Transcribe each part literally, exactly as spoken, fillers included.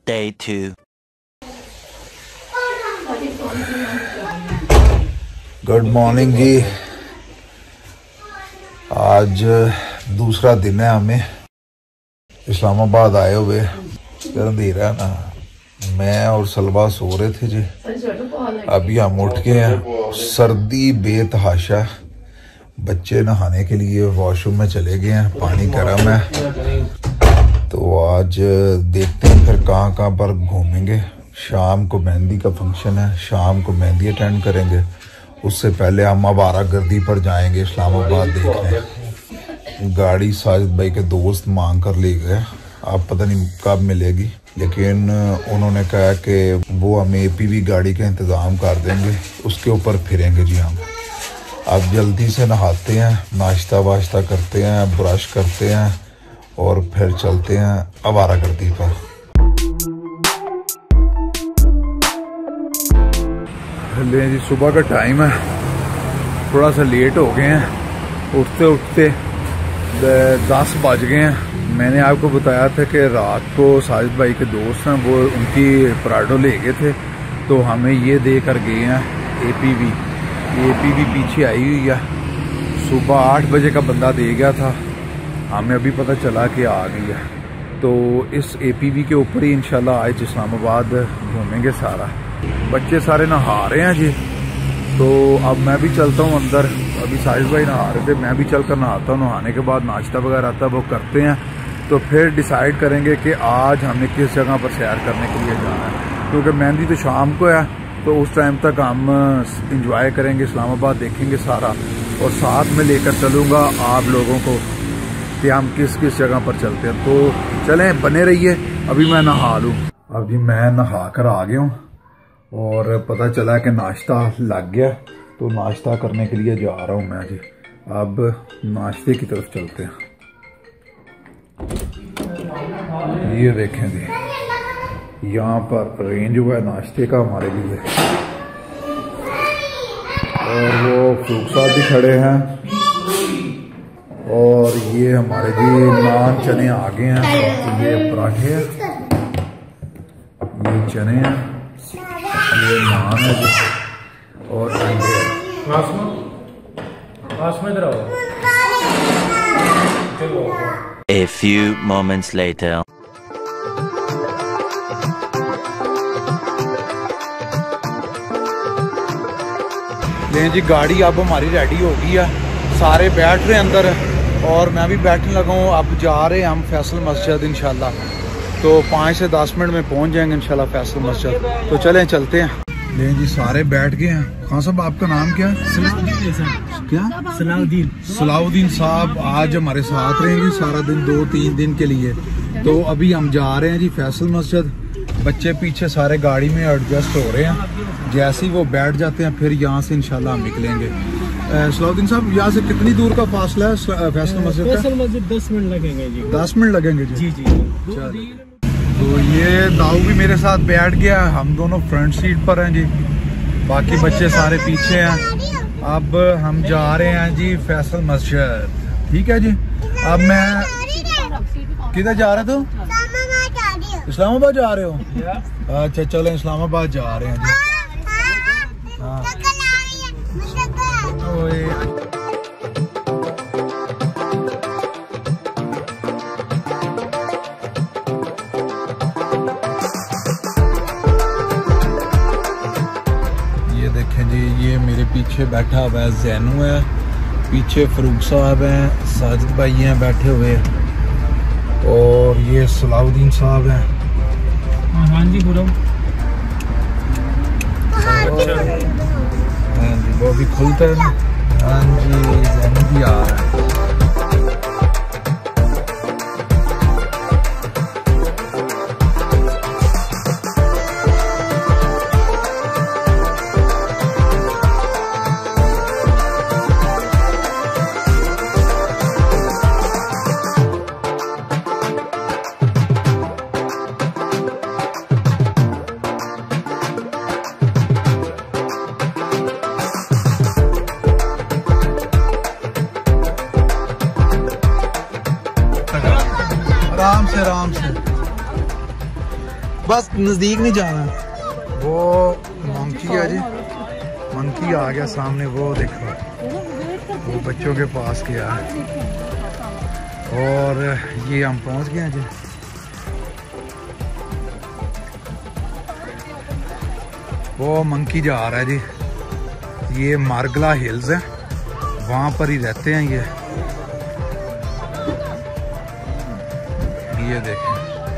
Day two. Good morning जी। आज दूसरा दिन है हमें इस्लामाबाद आए हुए। अंधेरा है ना, मैं और सलवा सो रहे थे जी, अभी हम उठ गए हैं। सर्दी बेतहाशा, बच्चे नहाने के लिए वॉशरूम में चले गए हैं, पानी गर्म है। तो आज देखते हैं फिर कहाँ कहाँ पर घूमेंगे। शाम को मेहंदी का फंक्शन है, शाम को मेहंदी अटेंड करेंगे। उससे पहले हम आवारा गर्दी पर जाएंगे इस्लामाबाद देखने। गाड़ी साजिद भाई के दोस्त मांग कर ले गए, अब पता नहीं कब मिलेगी, लेकिन उन्होंने कहा कि वो हमें एपीवी गाड़ी का इंतज़ाम कर देंगे, उसके ऊपर फिरेंगे जी हम। अब जल्दी से नहाते हैं, नाश्ता वाश्ता करते हैं, ब्रश करते हैं और फिर चलते हैं आवारा गर्दी पर। ले जी, सुबह का टाइम है, थोड़ा सा लेट हो गए हैं। उठते उठते दस बज गए हैं। मैंने आपको बताया था कि रात को साजिद भाई के दोस्त हैं, वो उनकी पराठो ले गए थे, तो हमें ये दे कर गए हैं एपीवी। एपीवी पीछे आई हुई है, सुबह आठ बजे का बंदा दे गया था, हमें अभी पता चला कि आ गई है। तो इस एपीवी के ऊपर ही इंशाल्लाह आज इस्लामाबाद घूमेंगे सारा। बच्चे सारे नहा रहे हैं जी, तो अब मैं भी चलता हूँ अंदर। अभी साजिद भाई नहा रहे थे, मैं भी चलकर नहाता हूँ। नहाने के बाद नाश्ता वगैरह आता है वो करते हैं, तो फिर डिसाइड करेंगे कि आज हमने किस जगह पर सैर करने के लिए जाना है। क्योंकि मेहंदी तो शाम को है, तो उस टाइम तक हम इंजॉय करेंगे, इस्लामाबाद देखेंगे सारा, और साथ में लेकर चलूँगा आप लोगों को कि हम किस किस जगह पर चलते हैं। तो चलें, बने रहिए, अभी मैं नहा लूँ। अभी मैं नहा कर आ गया हूँ और पता चला कि नाश्ता लग गया, तो नाश्ता करने के लिए जा रहा हूँ मैं जी। अब नाश्ते की तरफ चलते हैं। ये देखें जी, यहाँ पर अरेंज हुआ है नाश्ते का हमारे लिए, और वो फ्रूट साथ भी खड़े हैं, और ये हमारे जी नान चने आ गए हैं। ये पराठे हैं, ये चने हैं, ये नान है जी, और अंडे हैं। A few moments later. ले जी, गाड़ी अब हमारी रेडी हो गई है, सारे बैठ रहे हैं अंदर और मैं भी बैठने लगा हूँ। अब जा रहे हैं हम फैसल मस्जिद इंशाल्लाह, तो पाँच से दस मिनट में पहुँच जाएंगे इंशाल्लाह फैसल मस्जिद। तो चलें चलते हैं। ले जी, सारे बैठ गए हैं। खान साहब, आपका नाम क्या है? सलाउद्दीन। क्या? सलाउद्दीन। सलाउद्दीन साहब आज हमारे साथ रहेंगे सारा दिन, दो तीन दिन के लिए। तो अभी हम जा रहे हैं जी फैसल मस्जिद। बच्चे पीछे सारे गाड़ी में एडजस्ट हो रहे हैं, जैसे ही वो बैठ जाते हैं फिर यहाँ से इंशाल्लाह हम निकलेंगे। सलाउद्दीन साहब, यहाँ से कितनी दूर का फासला है फैसल मस्जिद का? फैसल मस्जिद दस मिनट लगेंगे जी। दस मिनट लगेंगे जी? जी जी। तो ये दाऊ भी मेरे साथ बैठ गया, हम दोनों फ्रंट सीट पर हैं जी, बाकी बच्चे सारे पीछे हैं। अब हम जा रहे हैं जी फैसल मस्जिद, ठीक है जी। अब मैं किधर जा रहे थे? इस्लामाबाद जा रहे हो? अच्छा चलो, इस्लामाबाद जा रहे हैं जी। हाँ। ये देखें जी, ये मेरे पीछे बैठा हुआ है जैनू है, पीछे फरूक साहब हैं, साजिद भाई हैं बैठे हुए, और ये सलाउद्दीन साहब हैं। हाँ जी गुरु। हाँ जी, वो भी खुलता है ना। हाँ जी, जैनू भी आ रहा है। बस नजदीक नहीं जाना। वो मंकी है जी, मंकी आ गया सामने, वो देखो वो बच्चों के पास गया और ये हम पहुंच गए हैं जी। वो मंकी जा रहा है जी, ये मार्गला हिल्स है, वहाँ पर ही रहते हैं ये ये देखें।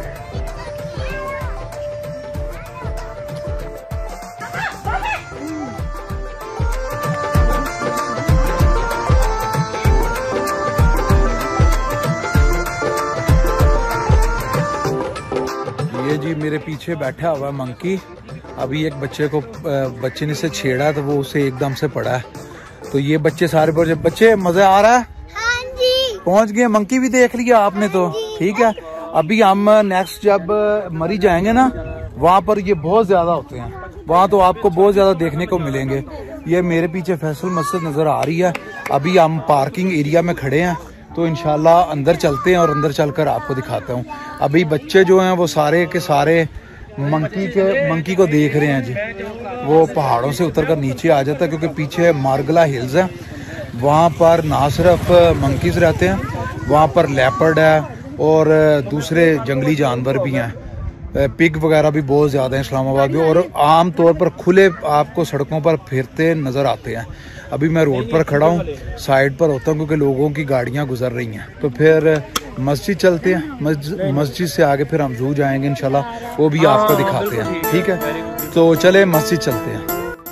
ये जी मेरे पीछे बैठा हुआ मंकी, अभी एक बच्चे को बच्चे ने से छेड़ा तो वो उसे एकदम से पड़ा है। तो ये बच्चे सारे बच्चे बच्चे मजा आ रहा है? हाँ जी। पहुंच गए, मंकी भी देख लिया आपने तो ठीक है। अभी हम नेक्स्ट जब मरी जाएंगे ना, वहाँ पर ये बहुत ज्यादा होते हैं, वहाँ तो आपको बहुत ज्यादा देखने को मिलेंगे। ये मेरे पीछे फैसल मस्जिद नजर आ रही है। अभी हम पार्किंग एरिया में खड़े हैं, तो इंशाल्लाह अंदर चलते हैं और अंदर चलकर आपको दिखाता हूँ। अभी बच्चे जो हैं वो सारे के सारे मंकी के मंकी को देख रहे हैं जी। वो पहाड़ों से उतरकर नीचे आ जाता है क्योंकि पीछे मार्गला हिल्स है, वहाँ पर ना सिर्फ मंकीज रहते हैं, वहाँ पर लेपर्ड है और दूसरे जंगली जानवर भी हैं, पिग वगैरह भी बहुत ज़्यादा हैं इस्लामाबाद में, और आम तौर पर खुले आपको सड़कों पर फिरते नज़र आते हैं। अभी मैं रोड पर खड़ा हूँ, साइड पर होता हूँ क्योंकि लोगों की गाड़ियाँ गुजर रही हैं। तो फिर मस्जिद चलते हैं, मस्जिद मस्जिद से आगे फिर हम जू जाएंगे इंशाल्लाह, वो भी आपको दिखाते हैं ठीक है। तो चले मस्जिद चलते हैं।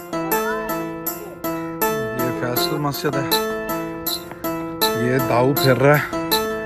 ये फैसल मस्जिद है, ये दाऊ फिर रहा है।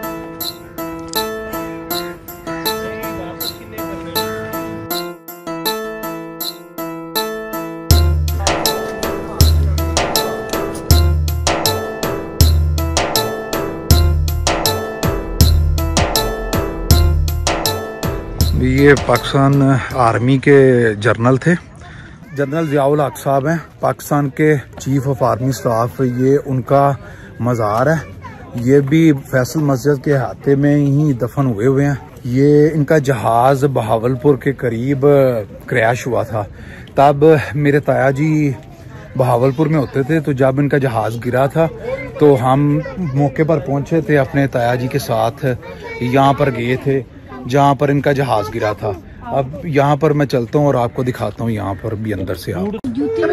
ये पाकिस्तान आर्मी के जनरल थे, जनरल ज़ियाउल हक साहब हैं, पाकिस्तान के चीफ ऑफ आर्मी स्टाफ। ये उनका मज़ार है, ये भी फैसल मस्जिद के हाथे में ही दफन हुए हुए हैं। ये इनका जहाज़ बहावलपुर के करीब क्रैश हुआ था, तब मेरे ताया जी बहावलपुर में होते थे, तो जब इनका जहाज़ गिरा था तो हम मौके पर पहुंचे थे अपने ताया जी के साथ, यहाँ पर गए थे जहाँ पर इनका जहाज़ गिरा था। अब यहाँ पर मैं चलता हूँ और आपको दिखाता हूँ यहाँ पर भी अंदर से। आप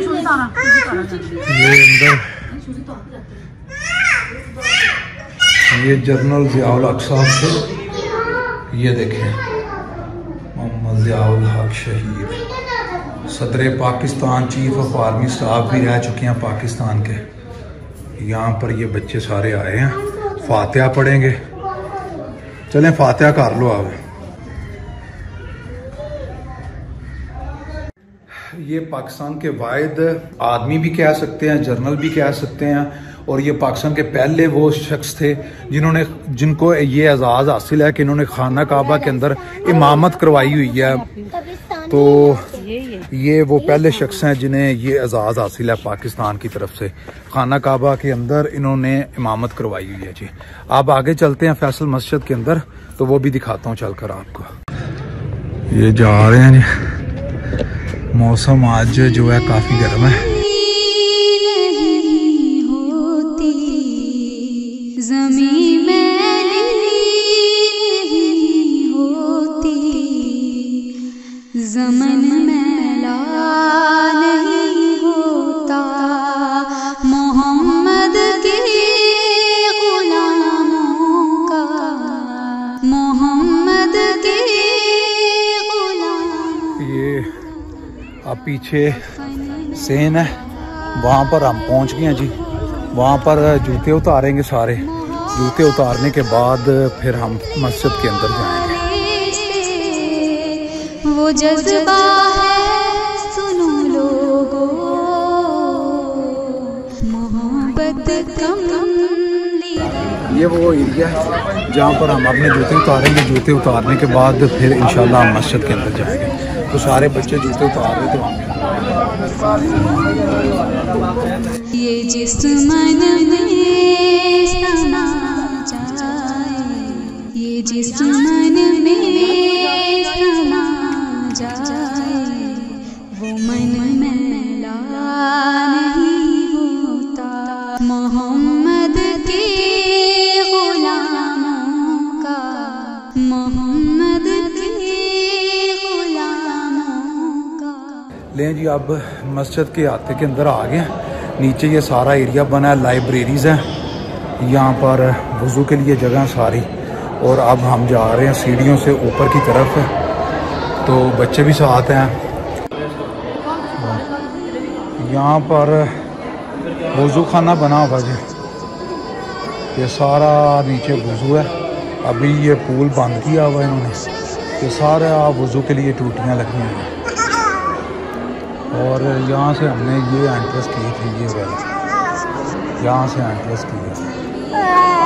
ये अंदर ये जनरल ज़ियाउल हक साहब थे, ये देखें मोहम्मद ज़ियाउल हक शहीद, सदर Pakistan, chief of army staff भी रह चुके हैं पाकिस्तान के। यहाँ पर ये बच्चे सारे आए हैं, फातिहा पढ़ेंगे। चलें फातिहा कर लो आप। ये पाकिस्तान के वाहिद आदमी भी कह सकते हैं, जनरल भी कह सकते हैं, और ये पाकिस्तान के पहले वो शख्स थे जिन्होंने जिनको ये एजाज़ हासिल है कि इन्होंने खाना काबा के अंदर इमामत करवाई हुई है। तो ये वो पहले शख्स हैं जिन्हें ये एजाज़ हासिल है पाकिस्तान की तरफ से, खाना काबा के अंदर इन्होंने इमामत करवाई हुई है जी। आप आगे चलते हैं फैसल मस्जिद के अंदर, तो वो भी दिखाता हूँ चलकर आपको। ये जा रहे हैं जी, मौसम आज जो है काफ़ी गर्म है। ज़मन मैला नहीं होता मोहम्मद के गुलामों का, मोहम्मद के गुलाम। ये आप पीछे सेन है, वहाँ पर हम पहुँच गए हैं जी। वहाँ पर जूते उतारेंगे सारे, जूते उतारने के बाद फिर हम मस्जिद के अंदर जाएंगे। वो जज्बा है सुनो लोगों, मोहब्बत कम। ये वो एरिया है जहाँ पर हम अपने जूते उतारेंगे, जूते उतारने के बाद फिर इंशाल्लाह हम मस्जिद के अंदर जाएंगे। तो सारे बच्चे जूते उतार रहे थे। ये जिस मन में समा जाए, ये जिस मन में समा लें जी, अब मस्जिद के आते के अंदर आ गए। नीचे ये सारा एरिया बना है, लाइब्रेरीज़ हैं यहाँ पर, वज़ू के लिए जगह सारी। और अब हम जा रहे हैं सीढ़ियों से ऊपर की तरफ, तो बच्चे भी साथ हैं। यहाँ पर वज़ू खाना बना हुआ जी, ये सारा नीचे वज़ू है। अभी ये पूल बंद किया हुआ है इन्होंने, ये सारा वज़ू के लिए टूटियाँ लगी हैं। और यहाँ से हमने ये एंट्रेंस की थी, ये वाली यहाँ से एंट्रेंस की है।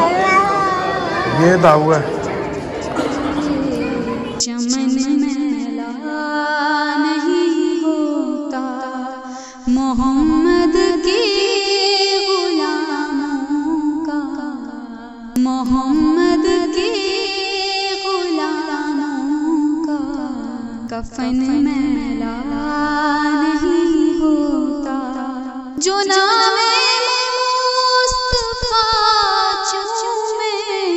ये दाऊ है। चमन मैला नहीं होता मोहम्मद के गुलामों का, मोहम्मद के गुलामों का कफन मैला नहीं होता, जो नामे मुस्तफा चूमे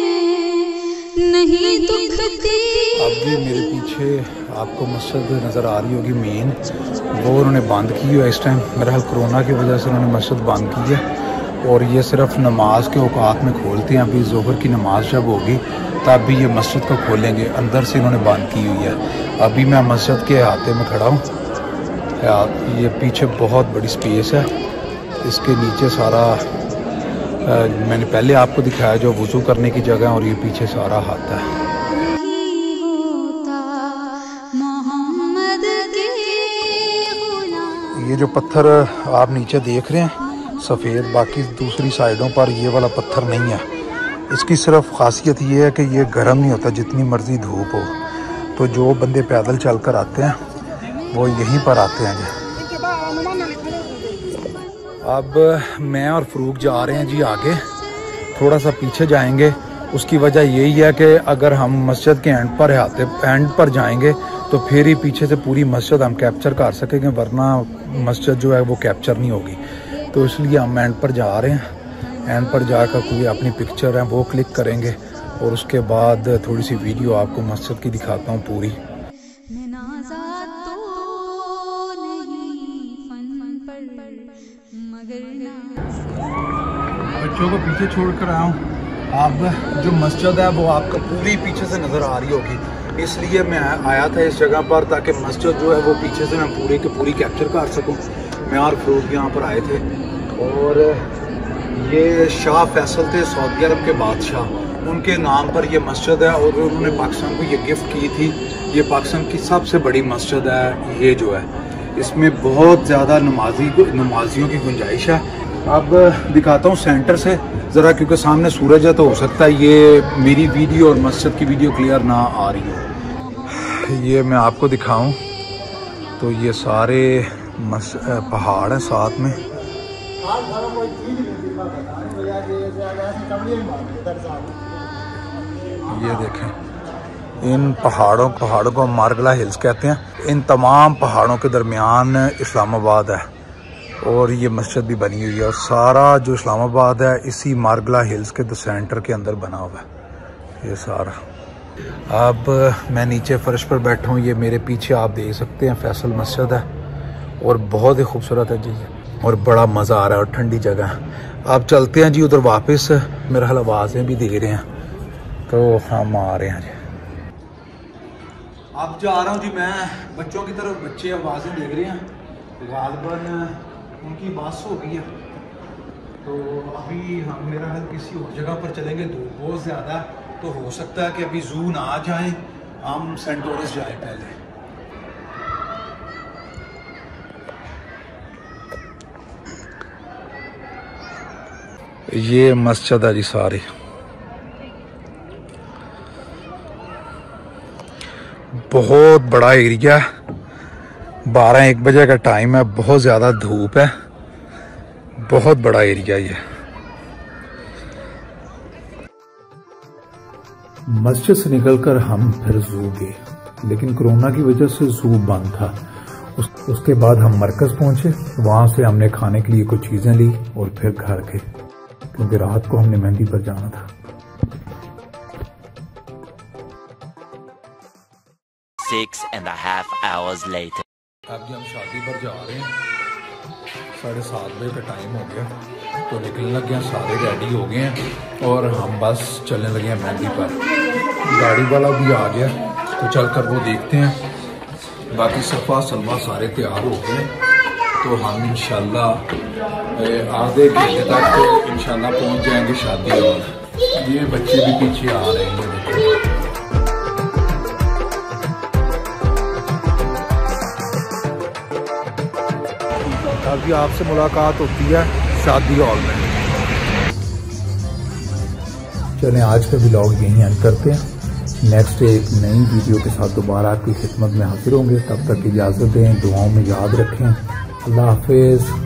नहीं दुखती। अब ये मेरे पीछे आपको मस्जिद नज़र आ रही होगी मेन, वो उन्होंने बंद की है इस टाइम। मेरा हाल कोरोना की वजह से उन्होंने मस्जिद बंद की है, और ये सिर्फ नमाज के औकात में खोलते हैं। अभी ज़ोहर की नमाज जब होगी तब भी ये मस्जिद को खोलेंगे, अंदर से इन्होंने बंद की हुई है। अभी मैं मस्जिद के अहाते में खड़ा हूँ। ये पीछे बहुत बड़ी स्पेस है, इसके नीचे सारा आ, मैंने पहले आपको दिखाया जो वज़ू करने की जगह, और ये पीछे सारा अहाता है। ये जो पत्थर आप नीचे देख रहे हैं सफ़ेद, बाकी दूसरी साइडों पर ये वाला पत्थर नहीं है। इसकी सिर्फ खासियत ये है कि ये गर्म नहीं होता जितनी मर्ज़ी धूप हो। तो जो बंदे पैदल चल कर आते हैं वो यहीं पर आते हैं जी। अब मैं और फ़रूक जा रहे हैं जी आगे, थोड़ा सा पीछे जाएंगे। उसकी वजह यही है कि अगर हम मस्जिद के एंड पर आते एंड पर जाएंगे तो फिर ही पीछे से पूरी मस्जिद हम कैप्चर कर सकेंगे, वरना मस्जिद जो है वो कैप्चर नहीं होगी। तो इसलिए हम एंड पर जा रहे हैं। एंड पर जाकर कोई अपनी पिक्चर है वो क्लिक करेंगे, और उसके बाद थोड़ी सी वीडियो आपको मस्जिद की दिखाता हूँ पूरी। बच्चों को पीछे छोड़कर आया हूँ। अब जो मस्जिद है वो आपको पूरी पीछे से नज़र आ रही होगी, इसलिए मैं आया था इस जगह पर ताकि मस्जिद जो है वो पीछे से मैं पूरी की पूरी कैप्चर कर सकूं। मैं और फ़रूक यहाँ पर आए थे, और ये शाह फैसल थे सऊदी अरब के बादशाह, उनके नाम पर ये मस्जिद है, और उन्होंने पाकिस्तान को ये गिफ्ट की थी। ये पाकिस्तान की सबसे बड़ी मस्जिद है ये जो है, इसमें बहुत ज़्यादा नमाजी नमाजियों की गुंजाइश है। अब दिखाता हूँ सेंटर से ज़रा, क्योंकि सामने सूरज है तो हो सकता है ये मेरी वीडियो और मस्जिद की वीडियो क्लियर ना आ रही हो। ये मैं आपको दिखाऊं तो ये सारे मस पहाड़ हैं साथ में। ये देखें, इन पहाड़ों पहाड़ों को मारगला हिल्स कहते हैं। इन तमाम पहाड़ों के दरमियान इस्लामाबाद है, और ये मस्जिद भी बनी हुई है। और सारा जो इस्लामाबाद है इसी मारगला हिल्स के द सेंटर के अंदर बना हुआ है ये सारा। अब मैं नीचे फर्श पर बैठा हूँ, ये मेरे पीछे आप देख सकते हैं फैसल मस्जिद है, और बहुत ही खूबसूरत है जी, और बड़ा मज़ा आ रहा है और ठंडी जगह है। अब चलते हैं जी उधर वापस। मेरा हाल आवाज़ें भी दे रहे हैं, तो हम आ रहे हैं जी। अब जा रहा हूँ जी मैं बच्चों की तरफ। बच्चे आवाज़ें दे रहे हैं, गालिबन उनकी बस हो गई है, तो अभी हम मेरा हाल किसी और जगह पर चलेंगे। धूप बहुत ज़्यादा, तो हो सकता है कि अभी जू ना आ जाए, हम सेंटोरस जाए पहले। ये मस्जिद है जी सारी, बहुत बड़ा एरिया है। बारह एक बजे का टाइम है, बहुत ज़्यादा धूप है, बहुत बड़ा एरिया ये। मस्जिद से निकलकर हम फिर जू गए, लेकिन कोरोना की वजह से जू बंद था। उस, उसके बाद हम मरकज पहुंचे, वहां से हमने खाने के लिए कुछ चीजें ली और फिर घर गए, क्योंकि रात को हमने मेहंदी पर जाना था। Six and a half hours later. अब जी हम शादी पर जा रहे हैं, साढ़े सात बजे का टाइम हो गया, तो निकलने लगे हैं, सारे रेडी हो गए हैं और हम बस चलने लगे हैं मेहंदी पर। गाड़ी वाला भी आ गया, तो चल कर वो देखते हैं। बाकी सफ़ा सलमा सारे तैयार हो गए, तो हम इंशाल्लाह आधे घंटे तक इंशाल्लाह पहुंच जाएंगे शादी हॉल। ये बच्चे भी पीछे आ रहे हैं, देखो। अभी आपसे मुलाकात होती है शादी हॉल में। चलें आज का व्लॉग यहीं एंड करते हैं। नेक्स्ट एक नई वीडियो के साथ दोबारा आपकी खिदमत में हाजिर होंगे। तब तक इजाज़त दें, दुआओं में याद रखें। अल्लाह हाफिज़।